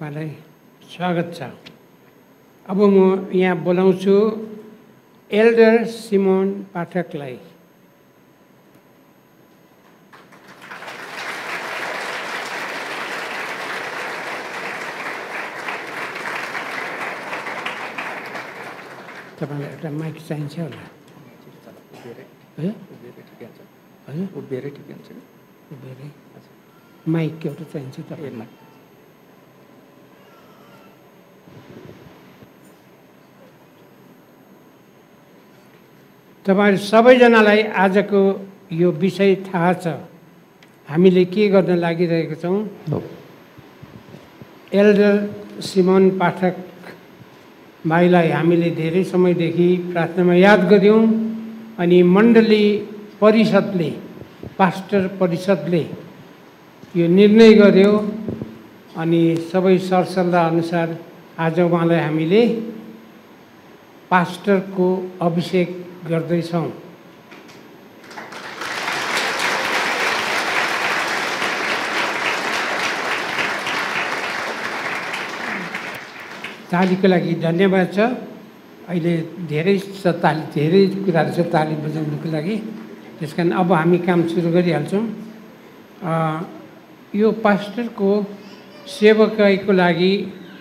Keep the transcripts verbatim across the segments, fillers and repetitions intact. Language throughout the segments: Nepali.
तपाईलाई स्वागत छ। अब म यहाँ बोलाउँछु एल्डर सिमोन पाठकलाई। तपाईलाई एउटा माइक चाहिन्छ होला? हजुर उभिएरै ठिक हुन्छ। उभिएरै माइक एउटा चाहिन्छ तपाईलाई। तपाईहरु सबैजनालाई आजको यो विषय थाहा छ, हामीले के गर्न लागिरहेका छौं। एल्डर सिमोन पाठक भाइलाई हामीले धेरै समयदेखि प्रार्थनामा याद गर्यौं अनि मण्डली परिषदले, पास्टर परिषदले यो निर्णय गर्यो अनि सबै सरसल्लाह अनुसार आज उहाँलाई हामीले पास्टरको अभिषेक गर्दैछौं। तालीको लागि धन्यवाद छ। अहिले धेरै छ ताली, धेरै कुराहरू छ ताली बजाउनुको लागि। त्यसकारण अब हामी काम सुरु गरिहाल्छौँ। यो पास्टरको सेवकाईको लागि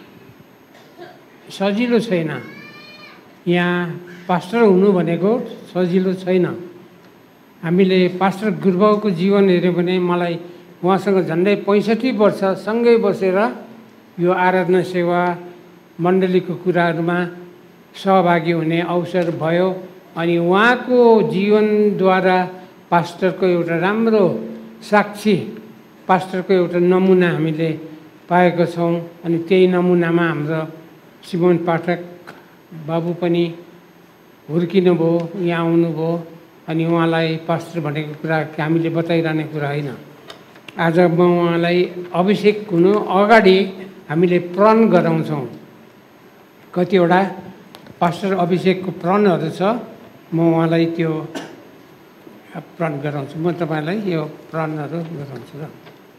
सजिलो छैन। यहाँ पास्टर हुनु भनेको सजिलो छैन। हामीले पास्टर गुरुबाउको जीवन हेऱ्यो भने मलाई उहाँसँग झन्डै पैँसठी वर्ष सँगै बसेर यो आराधना सेवा मण्डलीको कुराहरूमा सहभागी हुने अवसर भयो अनि उहाँको जीवनद्वारा पास्टरको एउटा राम्रो साक्षी, पास्टरको एउटा नमुना हामीले पाएका छौं अनि त्यही नमुनामा हाम्रो सिमोन पाठक बाबु पनि हुर्किनु भयो, यहाँ आउनुभयो अनि उहाँलाई पास्टर भनेको कुरा हामीले बताइरहने कुरा होइन। आज म उहाँलाई अभिषेक हुनु अगाडि हामीले प्रण गराउँछौँ। कतिवटा पास्टर अभिषेकको प्रणहरू छ, म उहाँलाई त्यो प्रण गराउँछु। म तपाईलाई यो प्रणहरू गराउँछु र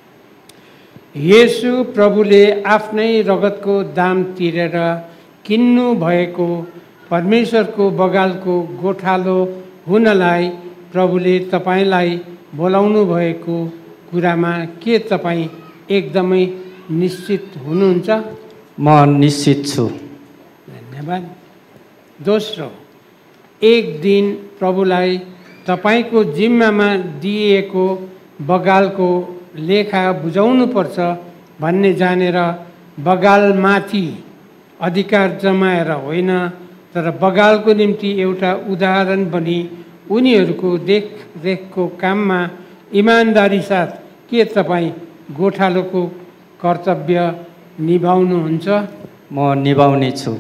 येशू प्रभुले आफ्नै रगतको दाम तिरेर किन्नु भएको परमेश्वरको बगालको गोठालो हुनलाई प्रभुले तपाईलाई बोलाउनु भएको कुरामा के तपाईँ एकदमै निश्चित हुनुहुन्छ? म निश्चित छु। धन्यवाद। दोस्रो, एक दिन प्रभुलाई तपाईको जिम्मामा दिएको बगालको लेखा बुझाउनुपर्छ भन्ने जानेर बगालमाथि अधिकार जमाएर होइन, तर बगालको निम्ति एउटा उदाहरण बनी उनीहरूको देखरेखको काममा इमानदारी साथ के तपाईँ गोठालोको कर्तव्य निभाउनुहुन्छ? म निभाउने छु।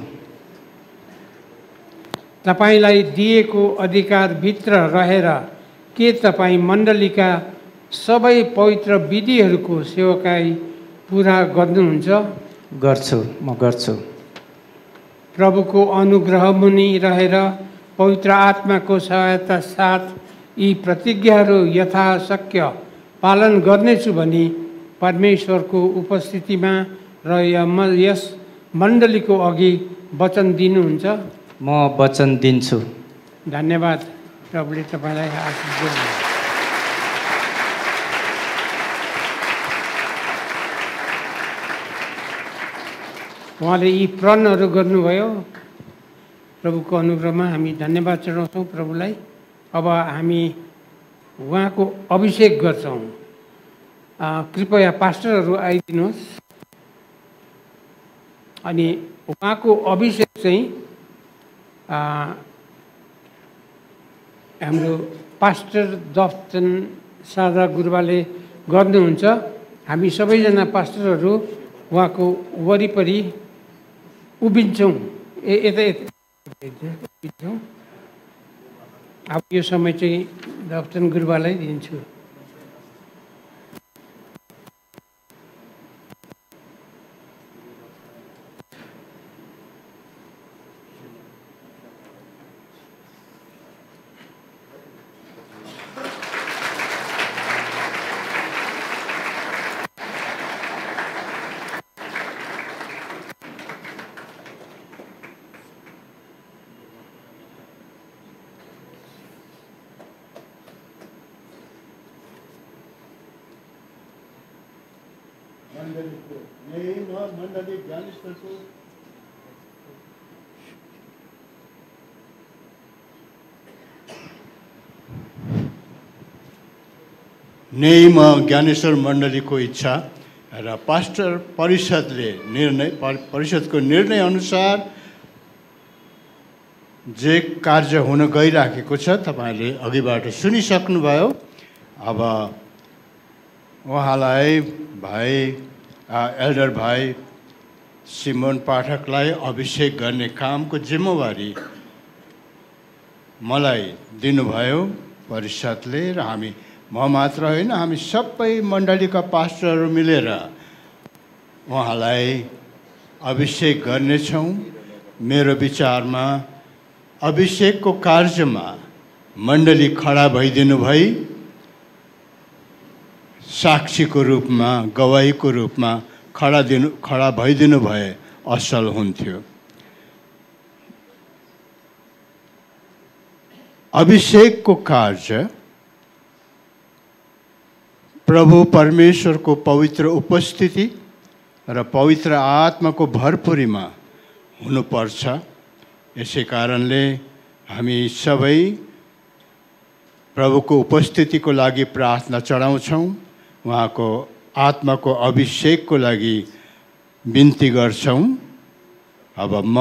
तपाईलाई दिएको अधिकारभित्र रहेर के तपाईँ मण्डलीका सबै पवित्र विधिहरूको सेवकाई पुरा गर्नुहुन्छ? गर्छु, म गर्छु। प्रभुको अनुग्रह मुनि रहेर पवित्र आत्माको सहायता साथ यी प्रतिज्ञाहरू यथाशक्य पालन गर्नेछु भनी परमेश्वरको उपस्थितिमा र यस मण्डलीको अघि वचन दिनुहुन्छ? म वचन दिन्छु। धन्यवाद। प्रभुले तपाईलाई आशीष दिनु। उहाँले यी प्रणहरू गर्नुभयो। प्रभुको अनुग्रहमा हामी धन्यवाद चढाउँछौँ प्रभुलाई। अब हामी उहाँको अभिषेक गर्छौँ। कृपया पास्टरहरू आइदिनुहोस् अनि उहाँको अभिषेक चाहिँ हाम्रो पास्टर दफ्तन सादा गुरुबाले गर्नुहुन्छ। हामी सबैजना पास्टरहरू उहाँको वरिपरि उभिन्छौँ। ए यता उभिन्छौँ। अब यो समय चाहिँ दफ्तन गुरुबालाई दिन्छु। मण्डलीको नेम मण्डली ज्ञानेश्वरको नेम ज्ञानेश्वर मण्डलीको इच्छा र पास्टर परिषदले निर्णय परिषदको निर्णय अनुसार जे कार्य हुन गइराखेको छ तपाईले अघिबाट सुनिसक्नुभयो। अब उहाँलाई भाइ एल्डर भाइ सिमोन पाठकलाई अभिषेक गर्ने कामको जिम्मेवारी मलाई दिनुभयो परिषदले र हामी म मात्र होइन हामी सबै मण्डलीका पास्टरहरू मिलेर उहाँलाई अभिषेक गर्नेछौँ। मेरो विचारमा अभिषेकको कार्यमा मण्डली खडा भइदिनु भई साक्षीको रूपमा गवाहीको रूपमा खडा दिनु खडा भइदिनु भए असल हुन्थ्यो। अभिषेकको कार्य प्रभु परमेश्वरको पवित्र उपस्थिति र पवित्र आत्माको भरपुरीमा हुनुपर्छ। यसै कारणले हामी सबै प्रभुको उपस्थितिको लागि प्रार्थना चढाउँछौँ, उहाँको आत्माको अभिषेकको लागि बिन्ती गर्छौँ। अब म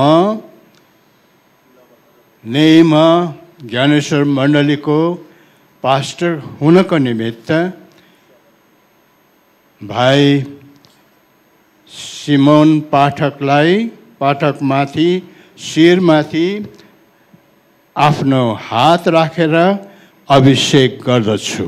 नेम ज्ञानेश्वर मण्डलीको पास्टर हुनको निमित्त भाइ सिमोन पाठकलाई पाठकमाथि शिरमाथि आफ्नो हात राखेर अभिषेक गर्दछु।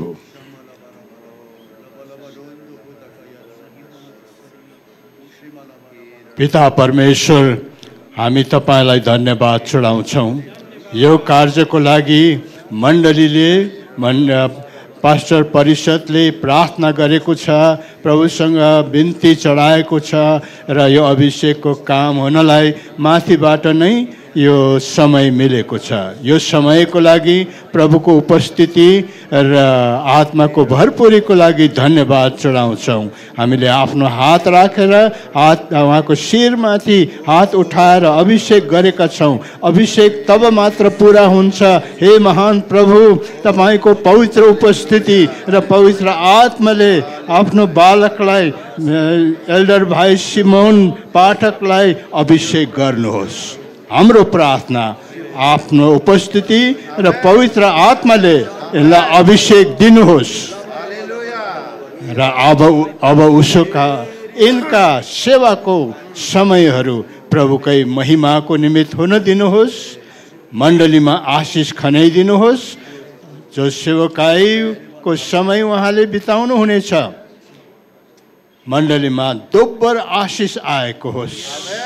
पिता परमेश्वर, हामी तपाईलाई धन्यवाद चढाउँछौँ। यो कार्यको लागि मण्डलीले मण्ड पास्टर परिषदले प्रार्थना गरेको छ, प्रभुसँग बिन्ती चढाएको छ र यो अभिषेकको काम हुनलाई माथिबाट नै यो समय मिलेको छ। यो समयको लागि प्रभुको उपस्थिति र आत्माको भरपुरीको लागि धन्यवाद चढाउँछौँ। हामीले आफ्नो हात राखेर हात उहाँको शिरमाथि हात उठाएर अभिषेक गरेका छौँ। अभिषेक तब मात्र पुरा हुन्छ हे महान प्रभु, तपाईँको पवित्र उपस्थिति र पवित्र आत्माले आफ्नो बालकलाई एल्डर भाइ सिमोन पाठकलाई अभिषेक गर्नुहोस्। हाम्रो प्रार्थना आफ्नो उपस्थिति र पवित्र आत्माले यसलाई अभिषेक दिनुहोस् र अब अब उसका इनका सेवाको समयहरू प्रभुकै महिमाको निमित्त हुन दिनुहोस्। मण्डलीमा आशिष खनाइदिनुहोस्। जो सेवकाईको समय उहाँले बिताउनु हुनेछ, मण्डलीमा दोब्बर आशिष आएको होस्।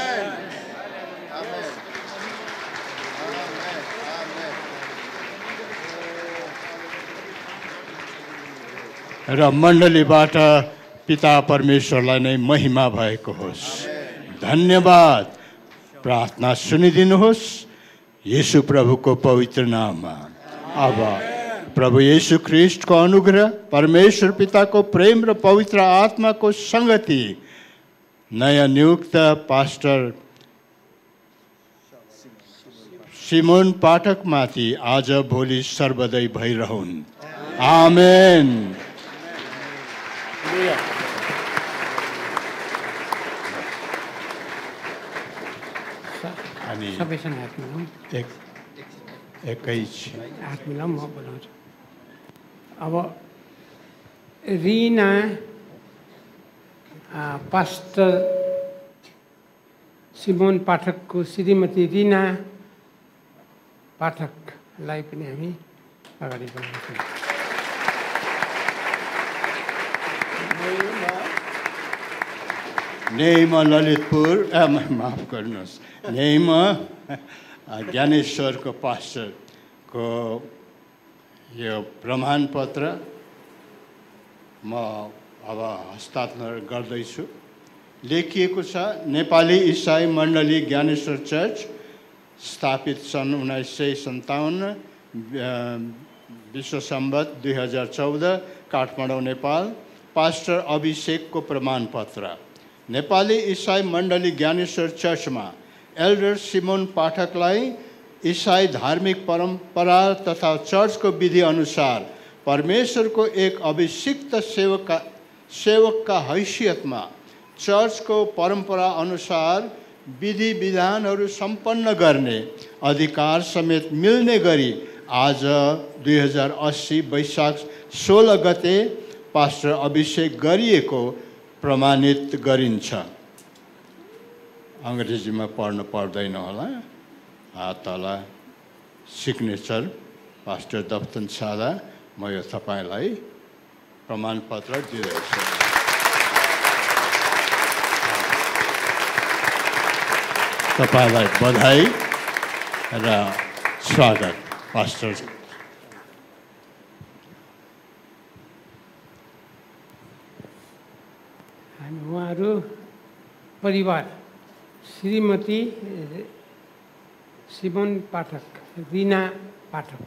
र मण्डलीबाट पिता परमेश्वरलाई नै महिमा भएको होस्। धन्यवाद। प्रार्थना सुनिदिनुहोस् येशू प्रभुको पवित्र नाममा। अब प्रभु येशू ख्रिस्टको अनुग्रह, परमेश्वर पिताको प्रेम र पवित्र आत्माको संगति नयाँ नियुक्त पास्टर सिमोन पाठकमाथि आज भोलि सर्वदै भइरहन्। आमेन। अनि सबैसँग हात मिलाउँ। एक एकैछ हात मिलाउँ, म बोलाउँछु। अब रिना पास्टर सिमोन पाठकको श्रीमती रिना पाठकलाई पनि हामी अगाडि बढाउँछौँ। नेमा ललितपुर माफ गर्नुहोस्, नेमा ज्ञानेश्वरको पास्टरको यो प्रमाणपत्र म अब हस्ताक्षर गर्दैछु। लेखिएको छ, नेपाली इसाई मण्डली ज्ञानेश्वर चर्च स्थापित सन् उन्नाइस सय सन्ताउन्न विश्व सम्वत दुई हजार चौध काठमाडौँ नेपाल। पास्टर अभिषेकको प्रमाणपत्र। नेपाली इसाई मण्डली ज्ञानेश्वर चर्चमा एल्डर सिमोन पाठकलाई इसाई धार्मिक परम्परा तथा चर्चको विधि अनुसार परमेश्वरको एक अभिषिक्त सेवकका सेवकका हैसियतमा चर्चको परम्परा अनुसार विधि विधानहरू सम्पन्न गर्ने अधिकार समेत मिल्ने गरी आज दुई हजार अस्सी वैशाख सोह्र गते पास्टर अभिषेक गरिएको प्रमाणित गरिन्छ। अङ्ग्रेजीमा पढ्नु पर्दैन होला। तल सिग्नेचर पास्टर दफ्तन सादा, म यो तपाईँलाई प्रमाणपत्र दिँदैछु। तपाईँलाई बधाई र स्वागत पास्टर। हामी उहाँहरू परिवार श्रीमती सिमोन पाठक, रिना पाठक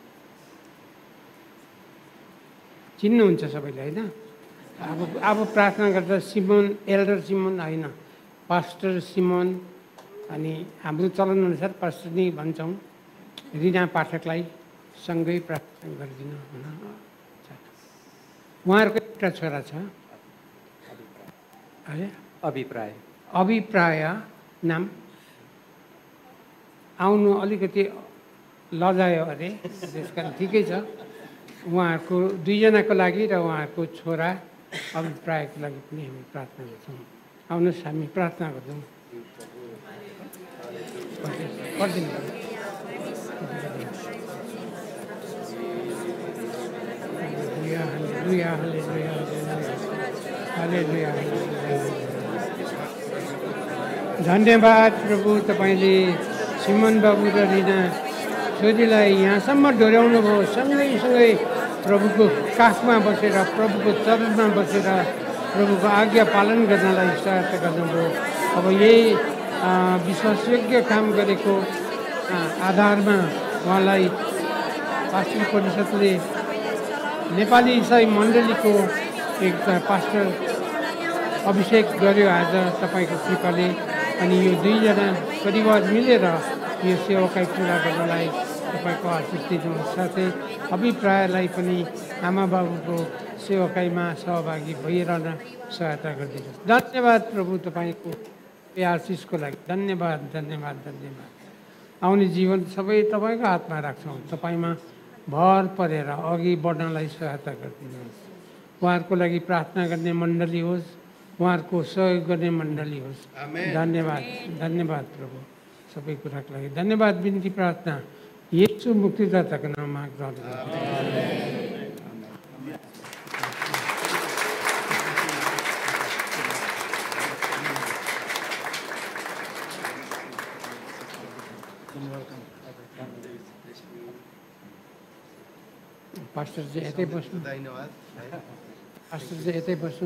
चिन्नुहुन्छ सबैले होइन? अब अब प्रार्थना गर्दा सिमोन एल्डर सिमोन होइन, पास्टर सिमोन। अनि हाम्रो चलनअनुसार पास्टर नै भन्छौँ। रिना पाठकलाई सँगै प्रार्थना गरिदिनु हुन। उहाँहरूको एउटा छोरा छ है, अभिप्राय अभिप्राय नाम। आउनु अलिकति लजायो अरे, त्यस कारण ठिकै छ। उहाँहरूको दुईजनाको लागि र उहाँहरूको छोरा अभिप्रायको लागि पनि हामी प्रार्थना गर्छौँ। आउनुहोस् हामी प्रार्थना गर्छौँ। धन्यवाद प्रभु, तपाईँले सिमन बाबु र रिना छोरीलाई यहाँसम्म डोर्याउनु भयो। सँगै सँगै प्रभुको काखमा बसेर, प्रभुको चरणमा बसेर प्रभुको आज्ञा पालन गर्नलाई सहायता गर्नुभयो। अब यही विश्वासयोग्य काम गरेको आधारमा उहाँलाई पास्टर परिषदले नेपाली इसाई मण्डलीको एक पास्टर अभिषेक गर्यो आज तपाईँको कृपाले। अनि यो दुईजना परिवार मिलेर यो सेवाकाई पुरा गर्नलाई तपाईँको आशिष दिनुहोस्। साथै अभिप्रायलाई पनि आमा बाबुको सेवाकाईमा सहभागी भइरहन सहायता गरिदिनुहोस्। धन्यवाद प्रभु तपाईँको यो आशिषको लागि। धन्यवाद धन्यवाद धन्यवाद। आउने जीवन सबै तपाईँको हातमा राख्छौँ। तपाईँमा भर परेर अघि बढ्नलाई सहायता गरिदिनुहोस्। उहाँहरूको लागि प्रार्थना गर्ने मण्डली होस्, उहाँहरूको सहयोग गर्ने मण्डली होस्। धन्यवाद धन्यवाद प्रभु सबै कुराको लागि। धन्यवाद बिन्ती प्रार्थना येशू मुक्तिदाताको नाममा ग्रहण गर्छु। पास्टर चाहिँ यतै बस्नु। धन्यवाद। पास्टर चाहिँ यतै बस्नु।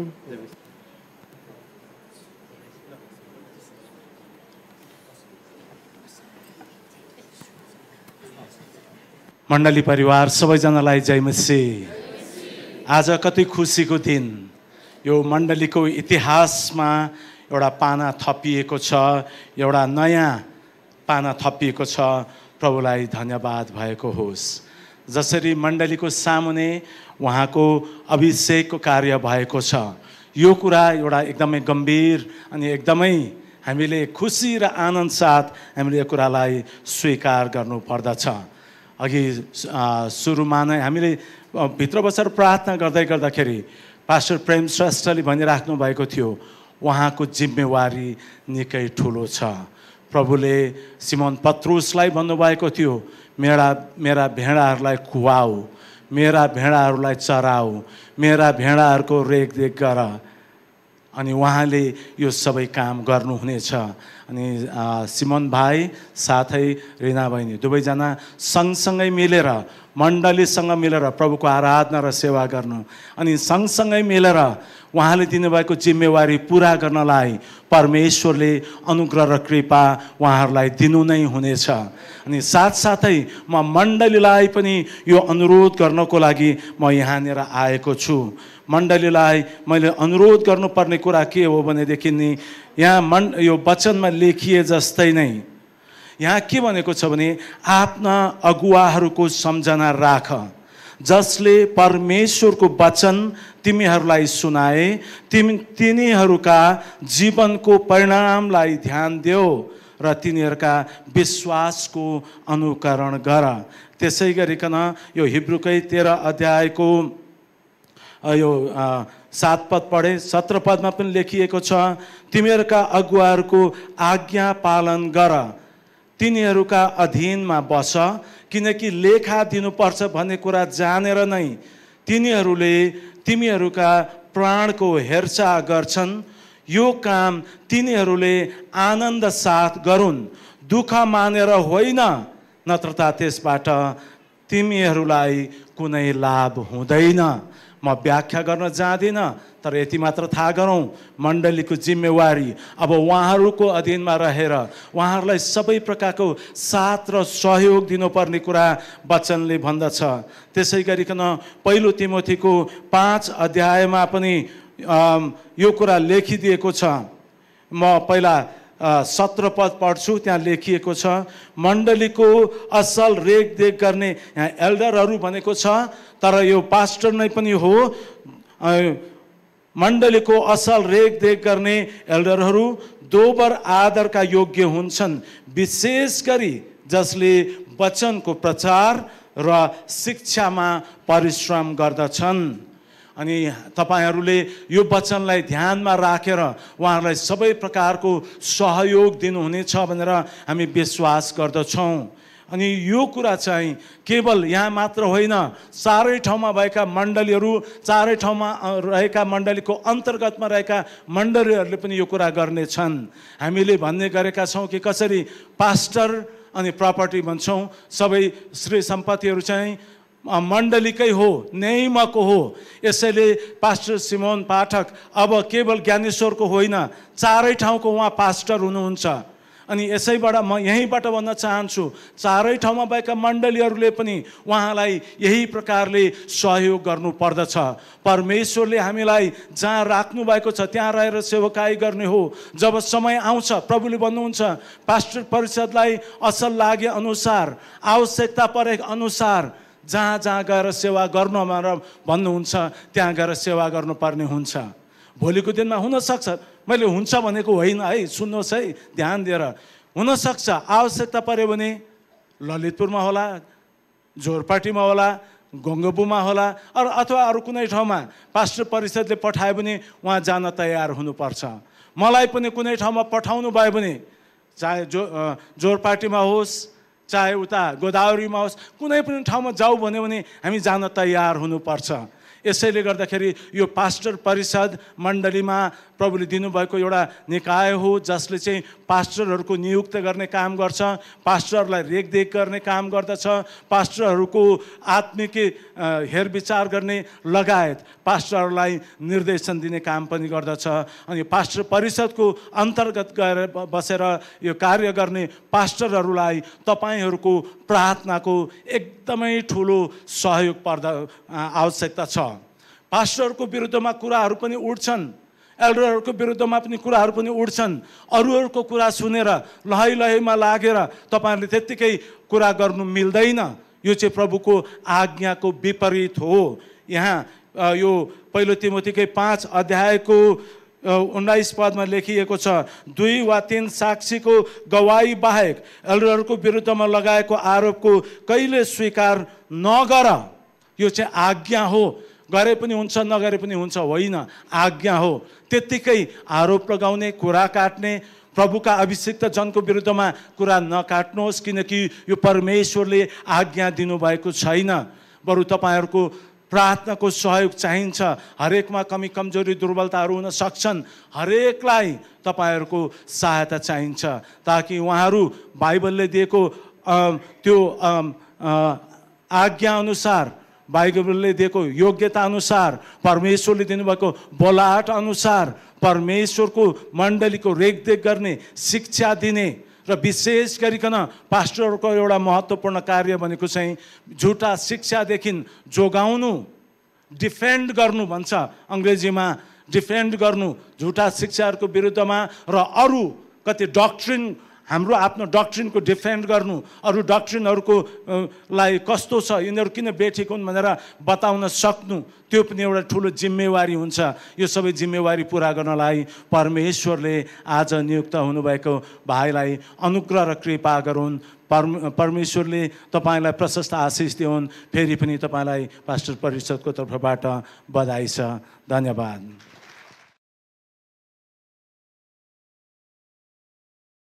मण्डली परिवार सबैजनालाई जय मसीह। आज कति खुसीको दिन। यो मण्डलीको इतिहासमा एउटा पाना थपिएको छ, एउटा नयाँ पाना थपिएको छ। प्रभुलाई धन्यवाद भएको होस्। जसरी मण्डलीको सामुने उहाँको अभिषेकको कार्य भएको छ, यो कुरा एउटा एकदमै गम्भीर अनि एकदमै हामीले खुसी र आनन्द साथ हामीले यो कुरालाई स्वीकार गर्नु पर्दछ। अघि सुरुमा नै हामीले भित्र बसेर प्रार्थना गर्दै गर्दाखेरि पास्टर प्रेम श्रेष्ठले भनिराख्नु भएको थियो, उहाँको जिम्मेवारी निकै ठुलो छ। प्रभुले सिमोन पत्रुसलाई भन्नुभएको थियो, मेरा मेरा भेडाहरूलाई खुवाऊ, मेरा भेडाहरूलाई चराऊ, मेरा भेडाहरूको रेखदेख गर। अनि उहाँले यो सबै काम गर्नुहुनेछ। अनि सिमोन भाइ साथै रिना बहिनी दुवैजना सँगसँगै मिलेर मण्डलीसँग मिलेर प्रभुको आराधना र सेवा गर्नु अनि सँगसँगै मिलेर उहाँले दिनुभएको जिम्मेवारी पुरा गर्नलाई परमेश्वरले अनुग्रह र कृपा उहाँहरूलाई दिनु नै हुनेछ। अनि साथसाथै म मण्डलीलाई पनि यो अनुरोध गर्नको लागि म यहाँनिर आएको छु। मण्डलीलाई मैले अनुरोध गर्नुपर्ने कुरा के हो भनेदेखि नि यहाँ मण्ड यो वचनमा लेखिए जस्तै नै यहाँ के भनेको छ भने आफ्ना अगुवाहरूको सम्झना राख जसले परमेश्वरको वचन तिमीहरूलाई सुनाए, तिमी तिनीहरूका जीवनको परिणामलाई ध्यान देऊ र तिनीहरूका विश्वासको अनुकरण गर। त्यसै गरिकन यो हिब्रूकै तेह्र अध्यायको यो सात पद पढे सत्र पदमा पनि लेखिएको छ तिमीहरूका अगुवाहरूको आज्ञा पालन गर, तिनीहरूका अधीनमा बस, किनकि लेखा दिनुपर्छ भन्ने कुरा जानेर नै तिनीहरूले तिमीहरूका प्राणको हेरचाह गर्छन्। यो काम तिनीहरूले आनन्द साथ गरून्, दुःख मानेर होइन, नत्रता त्यसबाट तिमीहरूलाई कुनै लाभ हुँदैन। म व्याख्या गर्न जाँदिनँ, तर यति मात्र थाहा गरौँ मण्डलीको जिम्मेवारी अब उहाँहरूको अधीनमा रहेर उहाँहरूलाई सबै प्रकारको साथ र सहयोग दिनुपर्ने कुरा वचनले भन्दछ। त्यसै गरिकन पहिलो तिमोथीको पाँच अध्यायमा पनि यो कुरा लेखिदिएको छ। म पहिला सत्र पद पढ्छु, त्यहाँ लेखिएको छ मण्डलीको असल रेखदेख गर्ने, यहाँ एल्डरहरू भनेको छ तर यो पास्टर नै पनि हो। मण्डलीको असल रेखदेख गर्ने एल्डरहरू दोबर आदरका योग्य हुन्छन्, विशेष गरी जसले वचनको प्रचार र शिक्षामा परिश्रम गर्दछन्। अनि तपाईहरूले यो वचनलाई ध्यानमा राखेर उहाँहरूलाई सबै प्रकारको सहयोग दिनुहुनेछ भनेर हामी विश्वास गर्दछौँ। अनि यो कुरा चाहिँ केवल यहाँ मात्र होइन, चारै ठाउँमा भएका मण्डलीहरू, चारै ठाउँमा रहेका मण्डलीको अन्तर्गतमा रहेका मण्डलीहरूले पनि यो कुरा गर्नेछन्। हामीले भन्ने गरेका छौँ कि कसरी पास्टर अनि प्रपर्टी भन्छौँ, सबै श्री सम्पत्तिहरू चाहिँ मण्डलीकै हो, न्यायमाको हो। यसैले पास्टर सिमोन पाठक अब केवल ज्ञानेश्वरको होइन, चारै ठाउँको उहाँ पास्टर हुनुहुन्छ। अनि यसैबाट म यहीँबाट भन्न चाहन्छु चारै ठाउँमा भएका मण्डलीहरूले पनि उहाँलाई यही प्रकारले सहयोग गर्नुपर्दछ। परमेश्वरले हामीलाई जहाँ राख्नु भएको छ त्यहाँ रहेर सेवकाई गर्ने हो। जब समय आउँछ प्रभुले भन्नुहुन्छ पास्टर परिषदलाई असल लागे अनुसार, आवश्यकता परे अनुसार जहाँ जहाँ गएर सेवा गर्नु भन्नुहुन्छ त्यहाँ गएर सेवा गर्नुपर्ने हुन्छ। भोलिको दिनमा हुनसक्छ, मैले हुन्छ भनेको होइन है, सुन्नुहोस् है ध्यान दिएर, हुनसक्छ आवश्यकता पऱ्यो भने ललितपुरमा होला, जोरपाटीमा होला, गङ्गबुमा होला अरू अथवा अरू कुनै ठाउँमा पास्टर परिषदले पठायो भने उहाँ जान तयार हुनुपर्छ। मलाई पनि कुनै ठाउँमा पठाउनु भयो भने चाहे जो जोरपाटीमा होस् चाहे उता गोदावरीमा होस्, कुनै पनि ठाउँमा जाऊ भन्यो भने हामी जान तयार हुनुपर्छ। यसैले गर्दाखेरि यो पास्टर परिषद मण्डलीमा प्रभुले दिनुभएको एउटा निकाय हो जसले चाहिँ पास्टरहरूको नियुक्त गर्ने काम गर्छ, पास्टरलाई रेखदेख गर्ने काम गर्दछ, पास्टरहरूको आत्मिक हेरविचार गर्ने लगायत पास्टरलाई निर्देशन दिने काम पनि गर्दछ। अनि पास्टर परिषदको अन्तर्गत गएर बसेर यो कार्य गर्ने पास्टरहरूलाई तपाईँहरूको प्रार्थनाको एकदमै ठुलो सहयोग पर्दा आवश्यकता छ। पास्टरहरूको विरुद्धमा कुराहरू पनि उठ्छन्, एल्डरहरूको विरुद्धमा पनि कुराहरू पनि उठ्छन्। अरूहरूको कुरा सुनेर लहै लहैमा लागेर तपाईँहरूले त्यत्तिकै कुरा गर्नु मिल्दैन। यो चाहिँ प्रभुको आज्ञाको विपरीत हो। यहाँ यो पहिलो तिमोथीकै पाँच अध्यायको उन्नाइस पदमा लेखिएको छ दुई वा तीन साक्षीको गवाही बाहेक एल्डरहरूको विरुद्धमा लगाएको आरोपको कहिले स्वीकार नगर। यो चाहिँ आज्ञा हो, गरे पनि हुन्छ नगरे पनि हुन्छ होइन, आज्ञा हो। त्यत्तिकै आरोप लगाउने, कुरा काट्ने, प्रभुका अभिषिक्त जनको विरुद्धमा कुरा नकाट्नुहोस्, किनकि यो परमेश्वरले आज्ञा दिनुभएको छैन। बरु तपाईँहरूको प्रार्थनाको सहयोग चाहिन्छ। हरेकमा कमी कमजोरी दुर्बलताहरू हुन सक्छन्। हरेकलाई तपाईँहरूको सहायता चाहिन्छ ताकि उहाँहरू बाइबलले दिएको त्यो आज्ञा अनुसार, बाइबलले दिएको योग्यता अनुसार, परमेश्वरले दिनुभएको बोलाहट अनुसार परमेश्वरको मण्डलीको रेखदेख गर्ने, शिक्षा दिने र विशेष गरिकन पास्टरको एउटा महत्त्वपूर्ण कार्य भनेको चाहिँ झुटा शिक्षादेखि जोगाउनु, डिफेन्ड गर्नु भन्छ अङ्ग्रेजीमा, डिफेन्ड गर्नु झुटा शिक्षाहरूको विरुद्धमा र अरू कति डक्ट्रिन, हाम्रो आफ्नो डक्ट्रिनको डिफेन्ड गर्नु, अरू डक्ट्रिनहरूको लाई कस्तो छ, यिनीहरू किन बेठिक हुन् भनेर बताउन सक्नु, त्यो पनि एउटा ठुलो जिम्मेवारी हुन्छ। यो सबै जिम्मेवारी पुरा गर्नलाई परमेश्वरले आज नियुक्त हुनुभएको भाइलाई अनुग्रह र कृपा गरून्। परम परमेश्वरले तपाईँलाई प्रशस्त आशिष दिउन्। फेरि पनि तपाईँलाई पास्टर परिषदको तर्फबाट बधाई छ। धन्यवाद।